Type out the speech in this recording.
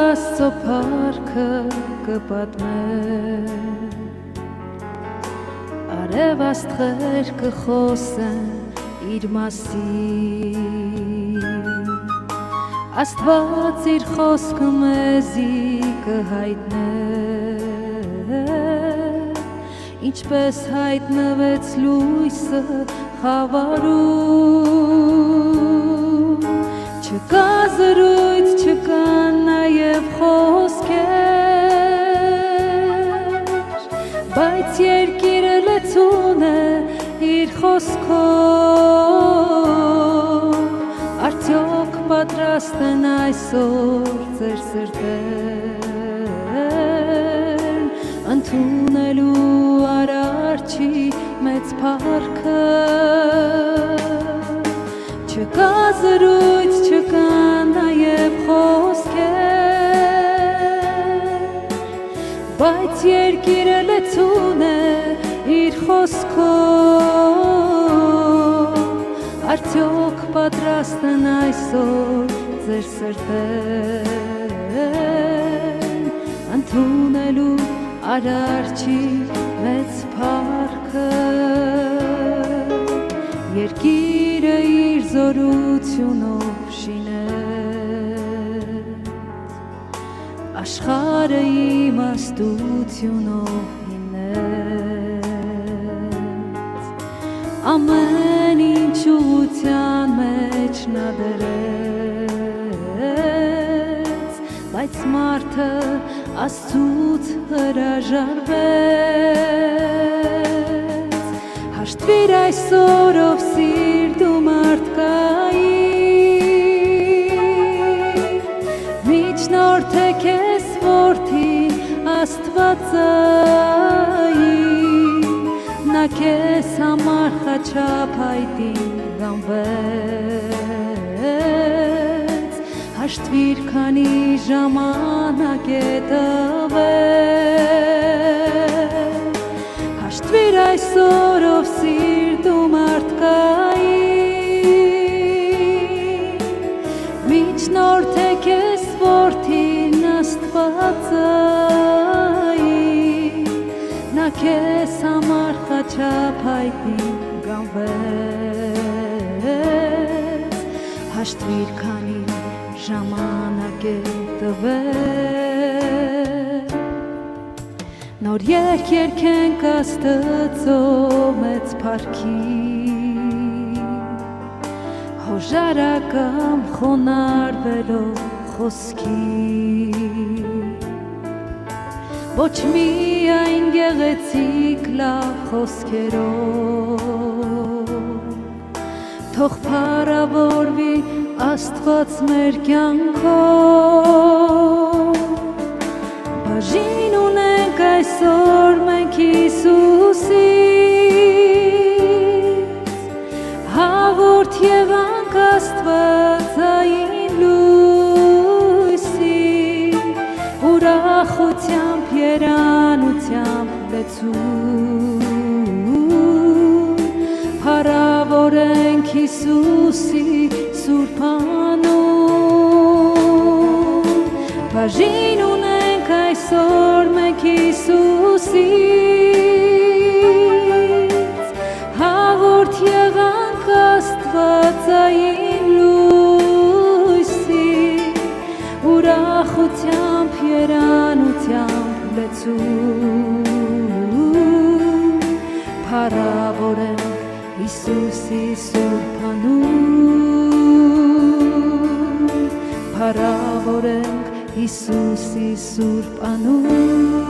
Աստծո փառքը կպատմեմ, արև աստղեր կխոսեն իր մասին, Աստված իր խոսքը մեզի կհայտնե, ինչպես հայտնվեց լույսը խավարում, չկա զրույց, չկան նաև խոսքեր, բայց երկիրը լեցուն է իր խոսքով, արդյոք պատրաստ են այսօր ձեր սրտերն ընդունելու Արարչի մեծ փառքը, չկա զրույց, չկան նաև խոսքեր, բայց երկիրը լեցուն է իր խոսքով, արդյոք պատրաստ են այսօր ձեր սրտերն ընդունելու Արարչի մեծ փառքը, երկիրը իր զորությունով շինեց, աշխարհը իմաստությունով հիմնեց, ամեն ինչ ուղղության մեջ նա դրեց, բայց մարդը Աստծուց հրաժարվեց, հաշտվիր այսօր ով սիրտ ու մարդկային, միջնորդ է քեզ որդի Աստվածային, նա քեզ համար խաչապայտին գանվեց, հաշտվիր քանի ժամանակ է տվել, հաշտվիր այսօր ով սիրտ ու մարդկային, միջնորդ է քեզ որդին Աստվածային, նա քեզ համար խաչապայտին գանվեց, հաշտվիր քանի ժամանակ է տվել, նոր երգ երգենք Աստծո մեծ փառքի, հոժարակամ խոնարհվելով խոսքի, ոչ միայն գեղեցիկ լավ խոսքերով, թող փառավորվի Աստված մեր կյանքով, բաժին ունենք այսօր մենք Հիսուսից, հաղորդ եղանք Աստվածային լույսի, ուրախությամբ երանությամբ լեցուն, փառավորենք Հիսուսի Սուրբ անուն, բաժին ունենք այսօր մենք Հիսուսից, հաղորդ եղանք Աստվածային լույսի, ուրախությամբ երանությամբ լեցուն, փառավորենք Հիսուսի Սուրբ անուն, փառավորենք Հիսուսի Սուրբ անուն,